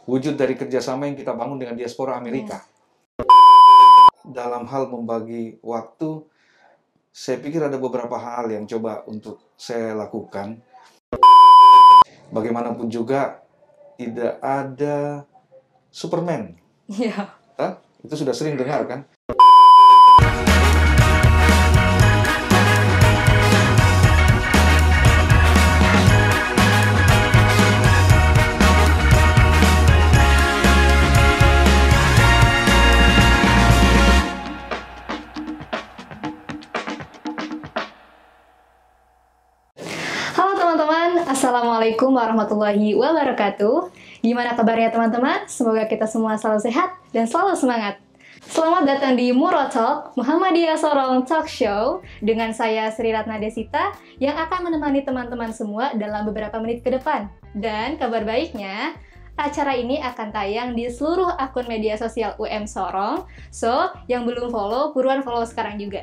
wujud dari kerjasama yang kita bangun dengan diaspora Amerika. Dalam hal membagi waktu, saya pikir ada beberapa hal yang coba untuk saya lakukan. Bagaimanapun juga, tidak ada Superman. Iya. Itu sudah sering dengar kan? Halo teman-teman, Assalamualaikum warahmatullahi wabarakatuh. Gimana kabarnya teman-teman? Semoga kita semua selalu sehat dan selalu semangat. Selamat datang di Muro Talk, Muhammadiyah Sorong Talk Show dengan saya Sri Ratna Desita yang akan menemani teman-teman semua dalam beberapa menit ke depan. Dan kabar baiknya, acara ini akan tayang di seluruh akun media sosial UM Sorong. So, yang belum follow, buruan follow sekarang juga.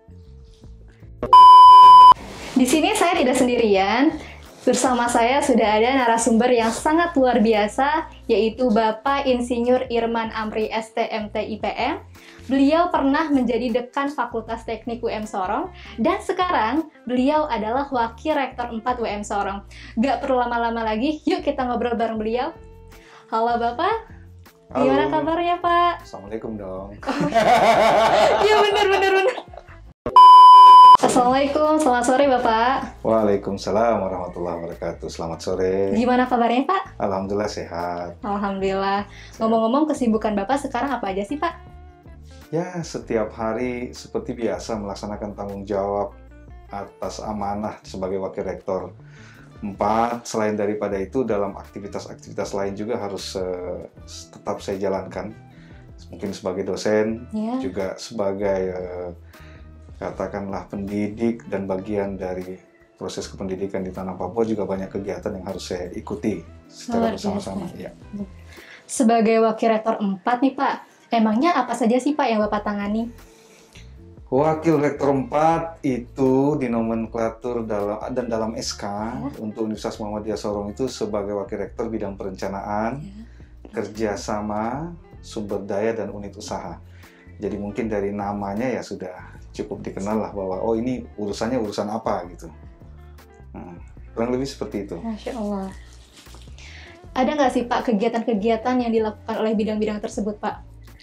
Di sini saya tidak sendirian. Bersama saya sudah ada narasumber yang sangat luar biasa, yaitu Bapak Insinyur Irman Amri STMT IPM. Beliau pernah menjadi Dekan Fakultas Teknik UM Sorong, dan sekarang beliau adalah Wakil Rektor 4 UM Sorong. Gak perlu lama-lama lagi, yuk kita ngobrol bareng beliau. Halo Bapak, Halo. Gimana kabarnya Pak? Assalamualaikum dong. Iya bener. Assalamualaikum, selamat sore Bapak. Waalaikumsalam warahmatullahi wabarakatuh. Selamat sore. Gimana kabarnya Pak? Alhamdulillah sehat. Alhamdulillah. Ngomong-ngomong, kesibukan Bapak sekarang apa aja sih Pak? Ya, setiap hari seperti biasa melaksanakan tanggung jawab atas amanah sebagai Wakil Rektor 4. Selain daripada itu, dalam aktivitas-aktivitas lain juga harus tetap saya jalankan. Mungkin sebagai dosen, Ya. juga sebagai katakanlah pendidik dan bagian dari proses kependidikan di tanah Papua, juga banyak kegiatan yang harus saya ikuti secara Luar biasa. bersama-sama. Ya. Sebagai Wakil Rektor 4 nih Pak, emangnya apa saja sih Pak yang Bapak tangani? Wakil Rektor 4 itu di nomenklatur dalam SK untuk Universitas Muhammadiyah Sorong itu sebagai Wakil Rektor bidang perencanaan, kerjasama, sumber daya, dan unit usaha. Jadi mungkin dari namanya ya sudah cukup dikenal lah bahwa oh ini urusannya urusan apa gitu. Kurang lebih seperti itu. Masya Allah. Ada nggak sih Pak kegiatan-kegiatan yang dilakukan oleh bidang-bidang tersebut Pak?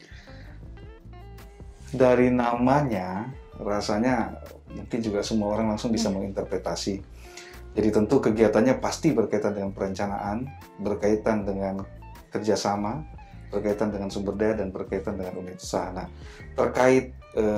Dari namanya rasanya mungkin juga semua orang langsung bisa menginterpretasi. Jadi tentu kegiatannya pasti berkaitan dengan perencanaan, berkaitan dengan kerjasama, berkaitan dengan sumber daya, dan berkaitan dengan unit usaha. Nah, terkait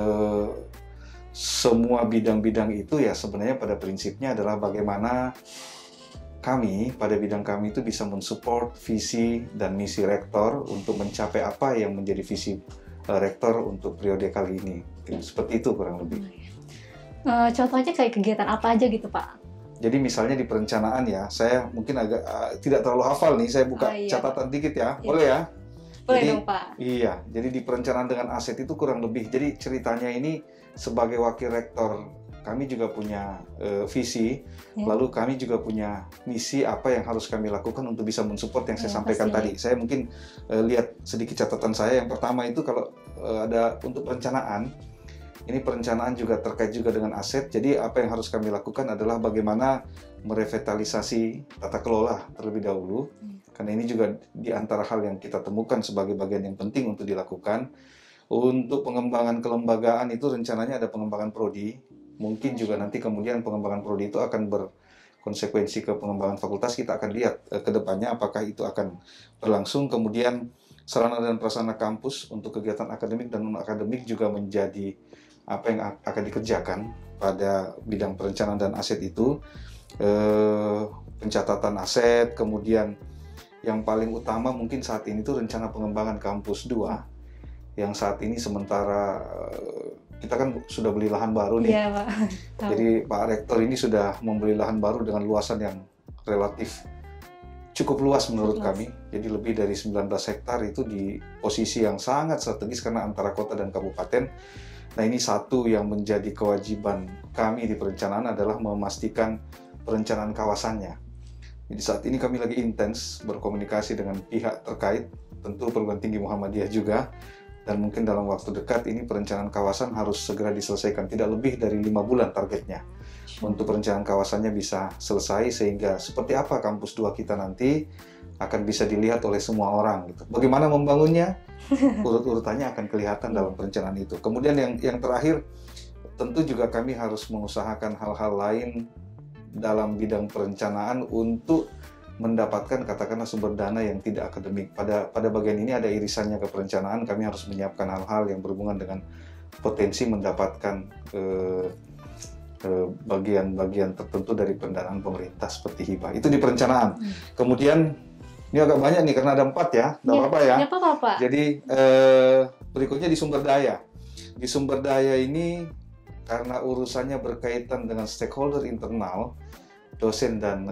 semua bidang-bidang itu ya sebenarnya pada prinsipnya adalah bagaimana kami pada bidang kami itu bisa mensupport visi dan misi rektor untuk mencapai apa yang menjadi visi rektor untuk periode kali ini. Seperti itu kurang lebih. Contohnya kayak kegiatan apa aja gitu Pak? Jadi misalnya di perencanaan ya, saya mungkin agak tidak terlalu hafal nih, saya buka Iya, catatan dikit ya, Iya. boleh ya? Boleh Jadi, dong Pak. Iya, jadi di perencanaan dengan aset itu kurang lebih. Jadi ceritanya ini sebagai wakil rektor, kami juga punya visi, Ya. lalu kami juga punya misi apa yang harus kami lakukan untuk bisa mensupport yang saya sampaikan pastinya. tadi. Saya mungkin lihat sedikit catatan saya. Yang pertama itu kalau ada untuk perencanaan, ini perencanaan juga terkait juga dengan aset. Jadi apa yang harus kami lakukan adalah bagaimana merevitalisasi tata kelola terlebih dahulu. Karena ini juga di antara hal yang kita temukan sebagai bagian yang penting untuk dilakukan. Untuk pengembangan kelembagaan itu rencananya ada pengembangan prodi. Mungkin juga nanti kemudian pengembangan prodi itu akan berkonsekuensi ke pengembangan fakultas. Kita akan lihat ke depannya apakah itu akan berlangsung. Kemudian sarana dan prasarana kampus untuk kegiatan akademik dan non-akademik juga menjadi apa yang akan dikerjakan pada bidang perencanaan dan aset itu. Pencatatan aset, kemudian yang paling utama mungkin saat ini itu rencana pengembangan kampus 2 yang saat ini sementara kita kan sudah beli lahan baru nih. Iya Pak. Tahu. Jadi Pak Rektor ini sudah membeli lahan baru dengan luasan yang relatif cukup luas menurut kami. Jadi lebih dari 19 hektar itu di posisi yang sangat strategis karena antara kota dan kabupaten. Nah, ini satu yang menjadi kewajiban kami di perencanaan adalah memastikan perencanaan kawasannya. Jadi saat ini kami lagi intens berkomunikasi dengan pihak terkait, tentu perguruan tinggi Muhammadiyah juga, dan mungkin dalam waktu dekat ini perencanaan kawasan harus segera diselesaikan, tidak lebih dari 5 bulan targetnya. Untuk perencanaan kawasannya bisa selesai sehingga seperti apa kampus 2 kita nanti akan bisa dilihat oleh semua orang gitu. Bagaimana membangunnya? Urut-urutannya akan kelihatan dalam perencanaan itu. Kemudian yang terakhir, tentu juga kami harus mengusahakan hal-hal lain dalam bidang perencanaan untuk mendapatkan katakanlah sumber dana yang tidak akademik. Pada bagian ini ada irisannya ke perencanaan, kami harus menyiapkan hal-hal yang berhubungan dengan potensi mendapatkan bagian-bagian tertentu dari pendanaan pemerintah seperti hibah. Itu di perencanaan. Kemudian ini agak banyak nih karena ada 4 ya, nggak apa-apa ya. Nggak apa-apa. Jadi berikutnya di sumber daya. Di sumber daya ini karena urusannya berkaitan dengan stakeholder internal, dosen dan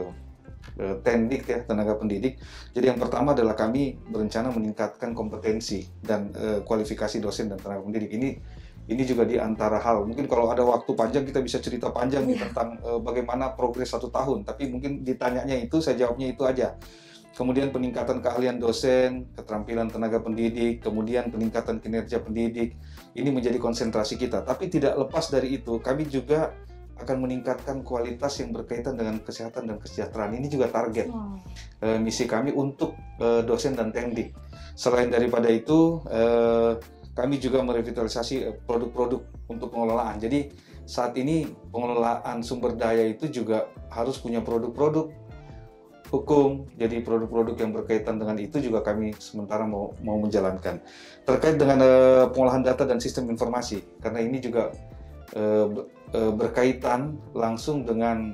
tendik ya, tenaga pendidik. Jadi yang pertama adalah kami berencana meningkatkan kompetensi dan kualifikasi dosen dan tenaga pendidik. Ini juga di antara hal. Mungkin kalau ada waktu panjang kita bisa cerita panjang nih tentang bagaimana progres 1 tahun. Tapi mungkin ditanyanya itu, saya jawabnya itu aja. Kemudian peningkatan keahlian dosen, keterampilan tenaga pendidik, kemudian peningkatan kinerja pendidik. Ini menjadi konsentrasi kita. Tapi tidak lepas dari itu, kami juga akan meningkatkan kualitas yang berkaitan dengan kesehatan dan kesejahteraan. Ini juga target misi kami untuk dosen dan tendik. Selain daripada itu, kami juga merevitalisasi produk-produk untuk pengelolaan. Jadi saat ini pengelolaan sumber daya itu juga harus punya produk-produk hukum. Jadi produk-produk yang berkaitan dengan itu juga kami sementara mau menjalankan. Terkait dengan pengolahan data dan sistem informasi, karena ini juga berkaitan langsung dengan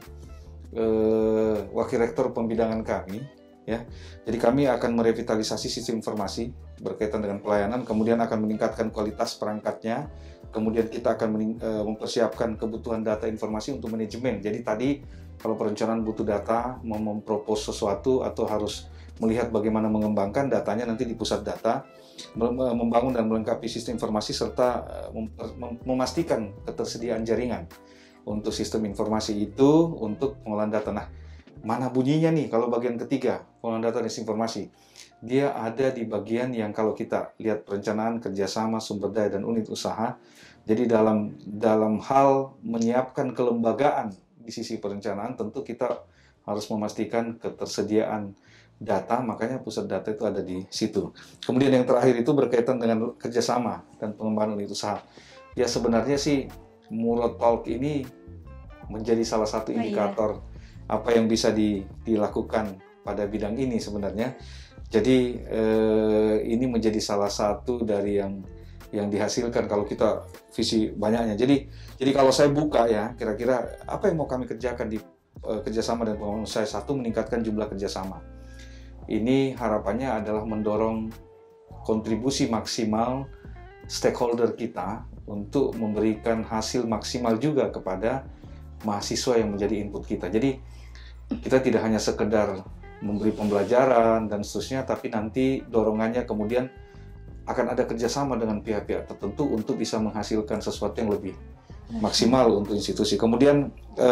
wakil rektor pembidangan kami, ya. Jadi kami akan merevitalisasi sistem informasi berkaitan dengan pelayanan, kemudian akan meningkatkan kualitas perangkatnya, kemudian kita akan mempersiapkan kebutuhan data informasi untuk manajemen. Jadi tadi kalau perencanaan butuh data, mau mempropos sesuatu atau harus melihat bagaimana mengembangkan datanya nanti di pusat data, membangun dan melengkapi sistem informasi serta memastikan ketersediaan jaringan untuk sistem informasi itu untuk pengolahan data. Nah, mana bunyinya nih kalau bagian ketiga, pengolahan data dan informasi? Dia ada di bagian yang kalau kita lihat perencanaan, kerjasama, sumber daya, dan unit usaha. Jadi dalam hal menyiapkan kelembagaan di sisi perencanaan, tentu kita harus memastikan ketersediaan data, makanya pusat data itu ada di situ. Kemudian yang terakhir itu berkaitan dengan kerjasama dan pengembangan unit usaha. Ya sebenarnya sih Murad Talk ini menjadi salah satu indikator apa yang bisa dilakukan pada bidang ini sebenarnya. Jadi ini menjadi salah satu dari yang dihasilkan kalau kita visi banyaknya. Jadi kalau saya buka ya, kira-kira apa yang mau kami kerjakan di kerjasama dan pengembangan usaha. Satu, meningkatkan jumlah kerjasama. Ini harapannya adalah mendorong kontribusi maksimal stakeholder kita untuk memberikan hasil maksimal juga kepada mahasiswa yang menjadi input kita. Jadi kita tidak hanya sekedar memberi pembelajaran dan seterusnya, tapi nanti dorongannya kemudian akan ada kerjasama dengan pihak-pihak tertentu untuk bisa menghasilkan sesuatu yang lebih maksimal untuk institusi. Kemudian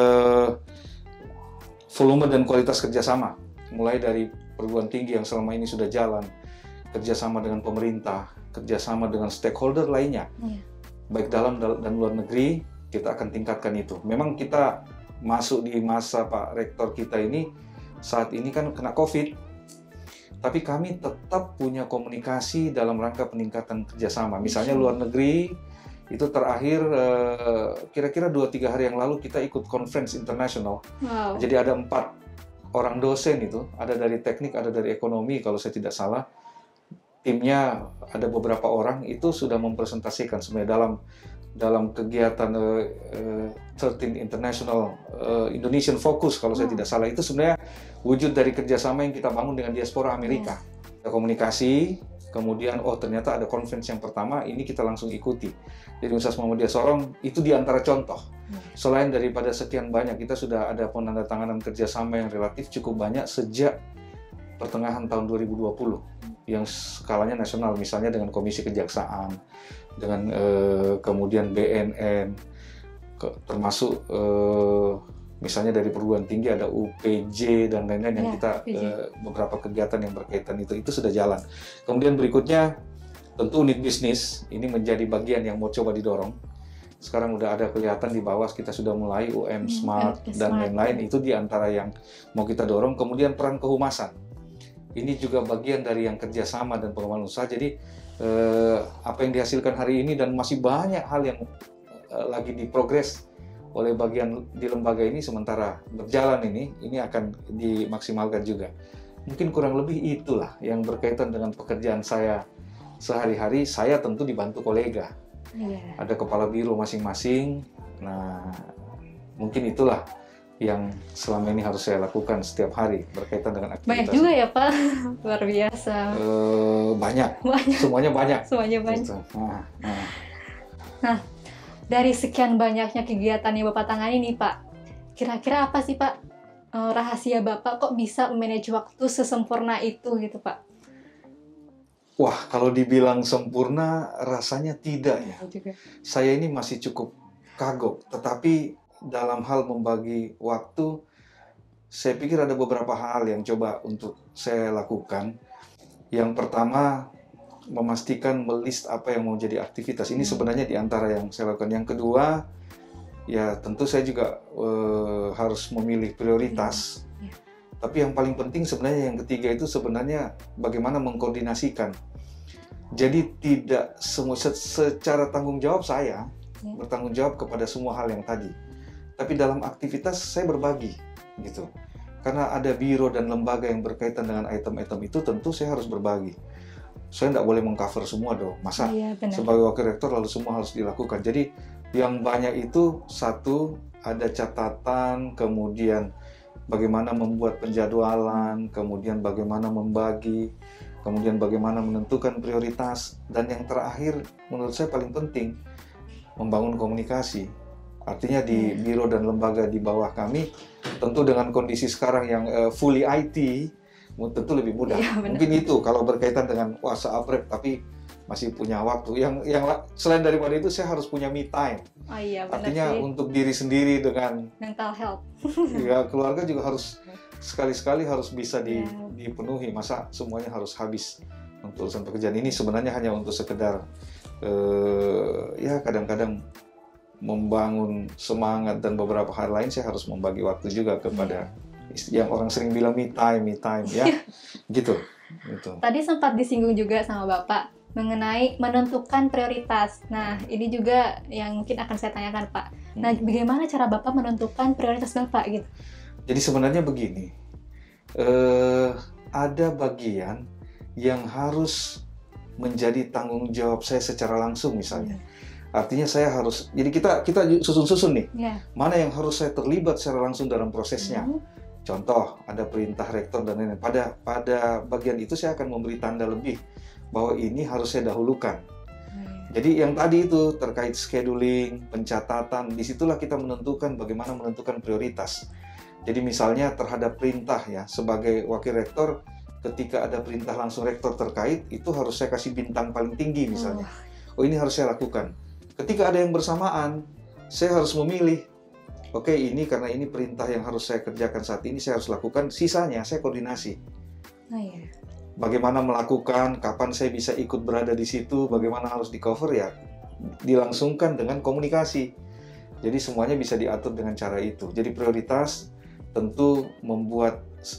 volume dan kualitas kerjasama, mulai dari perguruan tinggi yang selama ini sudah jalan, kerjasama dengan pemerintah, kerjasama dengan stakeholder lainnya, baik dalam dan luar negeri, kita akan tingkatkan itu. Memang kita masuk di masa Pak Rektor kita ini, saat ini kan kena COVID, tapi kami tetap punya komunikasi dalam rangka peningkatan kerjasama. Misalnya luar negeri, itu terakhir kira-kira 2-3 hari yang lalu kita ikut conference internasional. Jadi ada 4 orang dosen itu, ada dari teknik, ada dari ekonomi kalau saya tidak salah. Timnya ada beberapa orang itu sudah mempresentasikan sebenarnya dalam kegiatan 13 International Indonesian Focus kalau saya tidak salah, itu sebenarnya wujud dari kerjasama yang kita bangun dengan diaspora Amerika. Kita komunikasi, kemudian ternyata ada conference yang pertama, ini kita langsung ikuti. Jadi Universitas Muhammadiyah Sorong itu diantara contoh. Selain daripada sekian banyak, kita sudah ada penandatanganan kerjasama yang relatif cukup banyak sejak pertengahan tahun 2020 yang skalanya nasional, misalnya dengan Komisi Kejaksaan, dengan kemudian BNN, termasuk Misalnya dari perguruan tinggi ada UPJ dan lain-lain yang Ya, kita UPJ. beberapa kegiatan yang berkaitan itu sudah jalan. Kemudian berikutnya tentu unit bisnis ini menjadi bagian yang mau coba didorong. Sekarang udah ada kelihatan di bawah kita sudah mulai UM Smart UM dan Smart. lain-lain, itu di antara yang mau kita dorong. Kemudian peran kehumasan. Ini juga bagian dari yang kerjasama dan pengembangan usaha. Jadi apa yang dihasilkan hari ini dan masih banyak hal yang lagi diprogres oleh bagian di lembaga ini sementara berjalan ini akan dimaksimalkan juga. Mungkin kurang lebih itulah yang berkaitan dengan pekerjaan saya sehari-hari. Saya tentu dibantu kolega. Iya. Ada kepala biro masing-masing. Nah, mungkin itulah yang selama ini harus saya lakukan setiap hari berkaitan dengan aktivitas. Banyak juga ya Pak, luar biasa. Banyak. Banyak. Semuanya banyak. Semuanya banyak. Gitu. Nah, dari sekian banyaknya kegiatan yang Bapak tangani nih Pak, kira-kira apa sih Pak rahasia Bapak kok bisa manage waktu sesempurna itu gitu Pak? Wah, kalau dibilang sempurna rasanya tidak ya. Juga. Saya ini masih cukup kagok, tetapi dalam hal membagi waktu, saya pikir ada beberapa hal yang coba untuk saya lakukan. Yang pertama, memastikan melist apa yang mau jadi aktivitas. Ini sebenarnya di antara yang saya lakukan. Yang kedua, ya tentu saya juga harus memilih prioritas. Tapi yang paling penting sebenarnya yang ketiga itu sebenarnya bagaimana mengkoordinasikan. Jadi tidak semua secara tanggung jawab saya bertanggung jawab kepada semua hal yang tadi. Tapi dalam aktivitas saya berbagi gitu. Karena ada biro dan lembaga yang berkaitan dengan item-item itu, tentu saya harus berbagi. Saya tidak boleh mengcover semua dong. Masa sebagai wakil rektor lalu semua harus dilakukan. Jadi yang banyak itu satu, ada catatan, kemudian bagaimana membuat penjadwalan, kemudian bagaimana membagi, kemudian bagaimana menentukan prioritas, dan yang terakhir menurut saya paling penting, membangun komunikasi. Artinya di biro dan lembaga di bawah kami, tentu dengan kondisi sekarang yang fully IT, tentu lebih mudah. Ya, mungkin itu kalau berkaitan dengan seabrek tapi masih punya waktu. Yang selain daripada itu saya harus punya me time. Oh iya, benar artinya sih. Untuk diri sendiri dengan mental health. Ya, keluarga juga harus sekali-sekali harus bisa dipenuhi. Masa semuanya harus habis untuk urusan pekerjaan ini sebenarnya hanya untuk sekedar ya kadang-kadang membangun semangat dan beberapa hal lain. Saya harus membagi waktu juga kepada yang orang sering bilang me time ya. gitu. Tadi sempat disinggung juga sama Bapak mengenai menentukan prioritas. Nah, ini juga yang mungkin akan saya tanyakan, Pak. Nah, bagaimana cara Bapak menentukan prioritas Bapak gitu? Jadi sebenarnya begini, ada bagian yang harus menjadi tanggung jawab saya secara langsung misalnya. Artinya saya harus, jadi kita susun-susun nih, mana yang harus saya terlibat secara langsung dalam prosesnya. Contoh, ada perintah rektor dan lain-lain. Pada bagian itu saya akan memberi tanda lebih bahwa ini harus saya dahulukan. Jadi yang tadi itu terkait scheduling, pencatatan, disitulah kita menentukan bagaimana menentukan prioritas. Jadi misalnya terhadap perintah ya, sebagai wakil rektor, ketika ada perintah langsung rektor terkait, itu harus saya kasih bintang paling tinggi misalnya. Oh ini harus saya lakukan. Ketika ada yang bersamaan, saya harus memilih. Oke, ini karena ini perintah yang harus saya kerjakan saat ini, saya harus lakukan. Sisanya saya koordinasi. Bagaimana melakukan, kapan saya bisa ikut berada di situ, bagaimana harus di cover ya, dilangsungkan dengan komunikasi. Jadi semuanya bisa diatur dengan cara itu. Jadi prioritas tentu membuat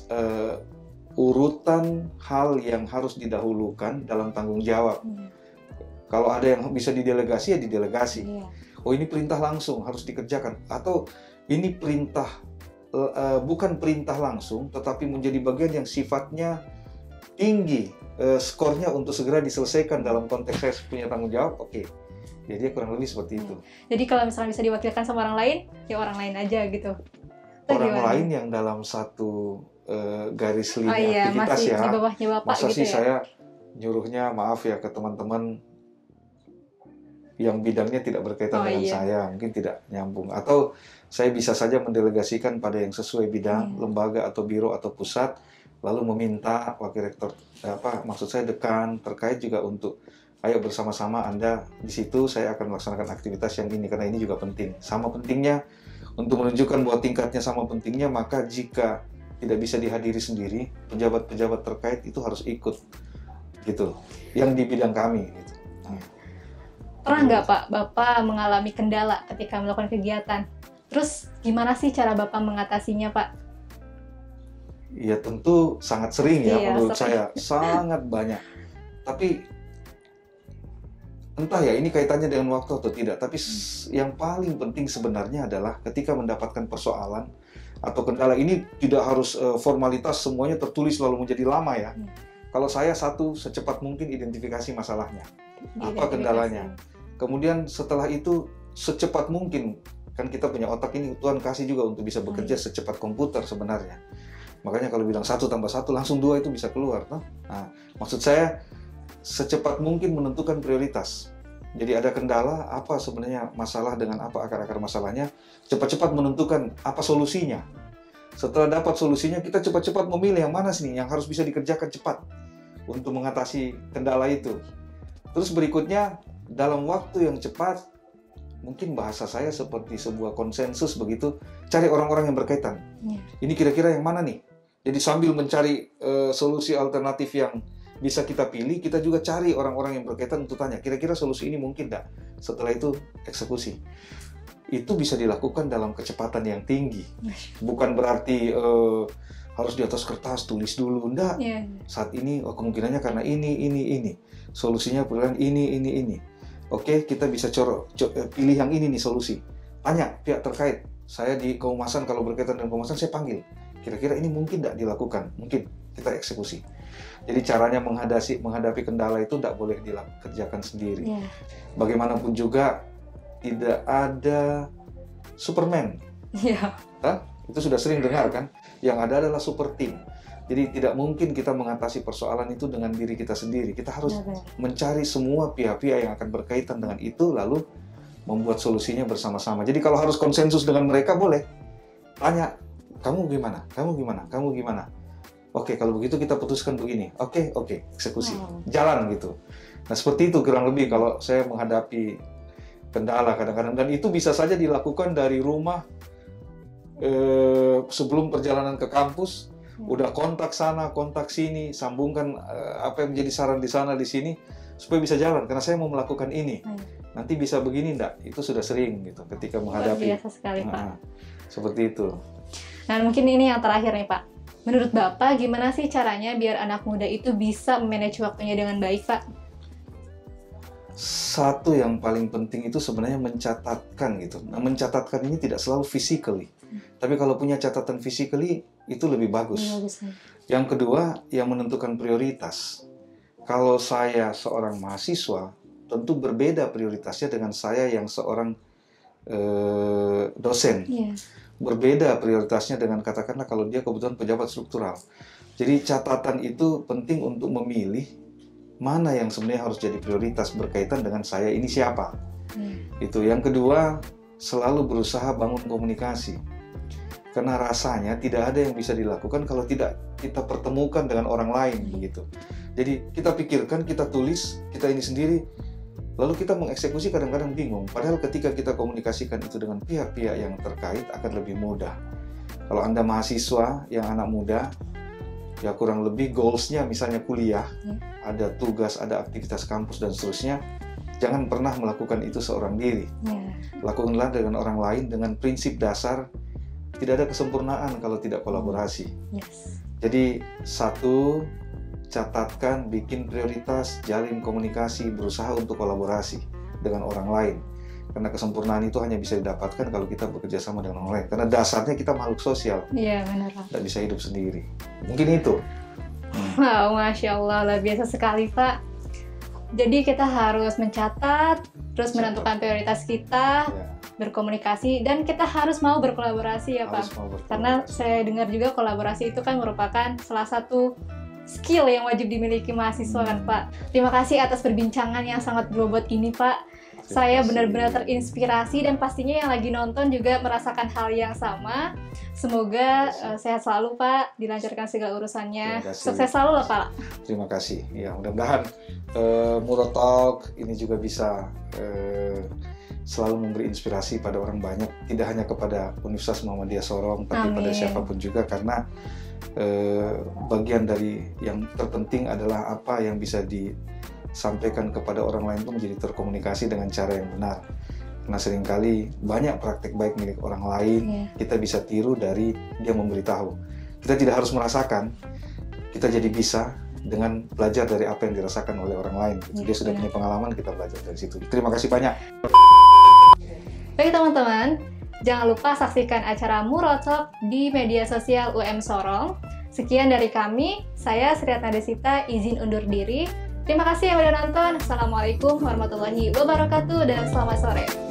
urutan hal yang harus didahulukan dalam tanggung jawab. Kalau ada yang bisa didelegasi ya didelegasi. Oh ini perintah langsung harus dikerjakan, atau ini perintah bukan perintah langsung tetapi menjadi bagian yang sifatnya tinggi, skornya untuk segera diselesaikan dalam konteks saya punya tanggung jawab. Oke. Jadi kurang lebih seperti itu. Jadi kalau misalnya bisa diwakilkan sama orang lain, ya orang lain aja gitu. Orang lain yang dalam satu garis lini aktivitas masih ya. di bawahnya Bapak masa gitu sih ya? Saya nyuruhnya maaf ya ke teman-teman yang bidangnya tidak berkaitan dengan saya, mungkin tidak nyambung. Atau saya bisa saja mendelegasikan pada yang sesuai bidang, lembaga atau biro atau pusat, lalu meminta wakil rektor, maksud saya dekan, terkait juga untuk, ayo bersama-sama Anda di situ, saya akan melaksanakan aktivitas yang ini, karena ini juga penting. Sama pentingnya Untuk menunjukkan bahwa tingkatnya sama pentingnya, maka jika tidak bisa dihadiri sendiri, pejabat-pejabat terkait itu harus ikut, gitu, yang di bidang kami. Gitu. Pernah nggak Pak, Bapak mengalami kendala ketika melakukan kegiatan? Terus gimana sih cara Bapak mengatasinya Pak? Ya tentu sangat sering ya, Iya, menurut sering. saya, sangat banyak. Tapi entah ya ini kaitannya dengan waktu atau tidak, tapi yang paling penting sebenarnya adalah ketika mendapatkan persoalan atau kendala ini tidak harus formalitas semuanya tertulis lalu menjadi lama ya. Kalau saya secepat mungkin identifikasi masalahnya, apa kendalanya. Kemudian setelah itu secepat mungkin, kan kita punya otak ini Tuhan kasih juga untuk bisa bekerja secepat komputer sebenarnya. Makanya kalau bilang 1 tambah 1 langsung 2 itu bisa keluar. Nah, maksud saya secepat mungkin menentukan prioritas. Jadi ada kendala, apa sebenarnya masalah dengan apa akar-akar masalahnya, cepat-cepat menentukan apa solusinya. Setelah dapat solusinya, kita cepat-cepat memilih yang mana sih yang harus bisa dikerjakan cepat untuk mengatasi kendala itu. Terus berikutnya, dalam waktu yang cepat, mungkin bahasa saya seperti sebuah konsensus begitu, cari orang-orang yang berkaitan. Ini kira-kira yang mana nih? Jadi sambil mencari solusi alternatif yang bisa kita pilih, kita juga cari orang-orang yang berkaitan untuk tanya, kira-kira solusi ini mungkin nggak? Setelah itu, eksekusi. Itu bisa dilakukan dalam kecepatan yang tinggi. Bukan berarti harus di atas kertas, tulis dulu. Enggak. Saat ini, kemungkinannya karena ini. Solusinya pilihan ini. Oke, kita bisa pilih yang ini nih solusi. Tanya pihak terkait. Saya di kehumasan, kalau berkaitan dengan kehumasan, saya panggil. Kira-kira ini mungkin nggak dilakukan? Mungkin, kita eksekusi. Jadi caranya menghadapi kendala itu tidak boleh dikerjakan sendiri. Bagaimanapun juga tidak ada Superman. Itu sudah sering dengar kan? Yang ada adalah super team. Jadi tidak mungkin kita mengatasi persoalan itu dengan diri kita sendiri. Kita harus mencari semua pihak-pihak yang akan berkaitan dengan itu, lalu membuat solusinya bersama-sama. Jadi kalau harus konsensus dengan mereka boleh. Tanya, kamu gimana? Kamu gimana? Kamu gimana? Oke, kalau begitu kita putuskan begini. Oke, eksekusi. Jalan gitu. Nah, seperti itu kurang lebih kalau saya menghadapi kendala kadang-kadang. Dan itu bisa saja dilakukan dari rumah sebelum perjalanan ke kampus. Udah kontak sana, kontak sini, sambungkan apa yang menjadi saran di sana, di sini, supaya bisa jalan. Karena saya mau melakukan ini. Nanti bisa begini enggak? Itu sudah sering gitu ketika menghadapi. Luar biasa sekali, Pak. Seperti itu. Nah, mungkin ini yang terakhir nih, Pak. Menurut Bapak, gimana sih caranya biar anak muda itu bisa manage waktunya dengan baik, Pak? Satu yang paling penting itu sebenarnya mencatatkan gitu. Nah, mencatatkan ini tidak selalu physically. Tapi kalau punya catatan physically, itu lebih bagus. Yang kedua, yang menentukan prioritas. Kalau saya seorang mahasiswa, tentu berbeda prioritasnya dengan saya yang seorang dosen. Berbeda prioritasnya dengan katakanlah kalau dia kebetulan pejabat struktural. Jadi catatan itu penting untuk memilih mana yang sebenarnya harus jadi prioritas berkaitan dengan saya ini siapa. Itu. Yang kedua, selalu berusaha bangun komunikasi. Karena rasanya tidak ada yang bisa dilakukan kalau tidak kita pertemukan dengan orang lain begitu. Jadi kita pikirkan, kita tulis, kita ini sendiri, lalu kita mengeksekusi kadang-kadang bingung. Padahal ketika kita komunikasikan itu dengan pihak-pihak yang terkait akan lebih mudah. Kalau Anda mahasiswa yang anak muda, ya kurang lebih goals-nya misalnya kuliah, ada tugas, ada aktivitas kampus dan seterusnya, jangan pernah melakukan itu seorang diri. Lakukanlah dengan orang lain dengan prinsip dasar, tidak ada kesempurnaan kalau tidak kolaborasi. Jadi satu, catatkan, bikin prioritas, jalin komunikasi, berusaha untuk kolaborasi dengan orang lain. Karena kesempurnaan itu hanya bisa didapatkan kalau kita bekerja sama dengan orang lain. Karena dasarnya kita makhluk sosial. Iya, benar. Tidak bisa hidup sendiri. Mungkin itu. Wow, Masya Allah, luar biasa sekali, Pak. Jadi kita harus mencatat, terus menentukan prioritas kita, berkomunikasi, dan kita harus mau berkolaborasi ya, Pak. Karena saya dengar juga kolaborasi itu kan merupakan salah satu skill yang wajib dimiliki mahasiswa kan, Pak. Terima kasih atas perbincangan yang sangat berbobot ini, Pak. Saya benar-benar terinspirasi dan pastinya yang lagi nonton juga merasakan hal yang sama. Semoga sehat selalu, Pak, dilancarkan segala urusannya. Sukses selalu lah, Pak. Terima kasih. Ya, mudah-mudahan Muro Talk ini juga bisa selalu memberi inspirasi pada orang banyak, tidak hanya kepada Universitas Muhammadiyah Sorong, tapi pada siapapun juga, karena bagian dari yang terpenting adalah apa yang bisa disampaikan kepada orang lain itu menjadi terkomunikasi dengan cara yang benar. Karena seringkali banyak praktek baik milik orang lain, kita bisa tiru dari dia memberitahu. Kita tidak harus merasakan, kita jadi bisa dengan belajar dari apa yang dirasakan oleh orang lain. Dia sudah punya pengalaman, kita belajar dari situ. Terima kasih banyak. Baik teman-teman, jangan lupa saksikan acara Muro Talk di media sosial UM Sorong. Sekian dari kami, saya Sriatna Desita izin undur diri. Terima kasih yang sudah nonton. Assalamualaikum warahmatullahi wabarakatuh dan selamat sore.